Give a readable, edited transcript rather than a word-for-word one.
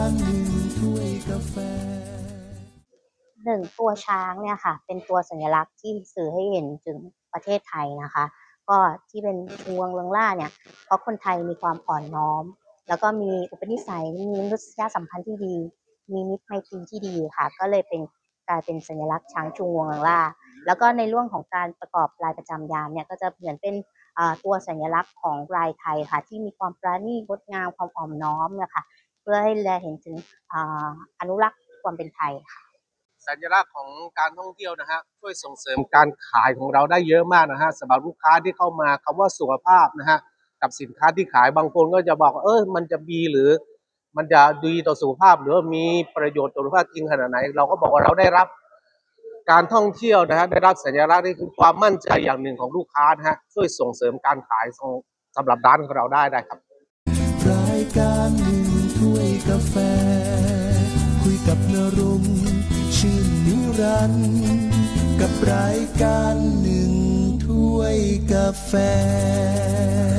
การหนึ่งถ้วยกาแฟหนึ่งตัวช้างเนี่ยค่ะเป็นตัวสัญลักษณ์ที่สื่อให้เห็นถึงประเทศไทยนะคะก็ที่เป็นชูงวงเรืองล่าเนี่ยเพราะคนไทยมีความอ่อนน้อมแล้วก็มีอุปนิสัยมีมนุษยสัมพันธ์ที่ดีมีมิตรไมตรีที่ดีค่ะก็เลยเป็นกลายเป็นสัญลักษณ์ช้างชูงวงเรืองล่าแล้วก็ในเรื่องของการประกอบลายประจำยามเนี่ยก็จะเหมือนเป็นตัวสัญลักษณ์ของลายไทยค่ะที่มีความปราณีตงดงามความอ่อนน้อมนะคะเพื่อให้แลเห็นถึงอนุรักษ์ความเป็นไทยค่ะสัญลักษณ์ของการท่องเที่ยวนะฮะช่วยส่งเสริมการขายของเราได้เยอะมากนะฮะสำหรับลูกค้าที่เข้ามาคำว่าสุขภาพนะฮะกับสินค้าที่ขายบางคนก็จะบอกมันจะดีหรือมันจะดีต่อสุขภาพหรือมีประโยชน์ต่อสุขภาพจริงขนาดไหนเราก็บอกว่าเราได้รับการท่องเที่ยวนะฮะได้รับสัญลักษณ์นี่คือความมั่นใจอย่างหนึ่งของลูกค้านะฮะช่วยส่งเสริมการขายสำหรับร้านของเราได้ครับรายการหนึ่งถ้วยกาแฟคุยกับนรงค์ชื่นนิรันดร์กับรายการหนึ่งถ้วยกาแฟ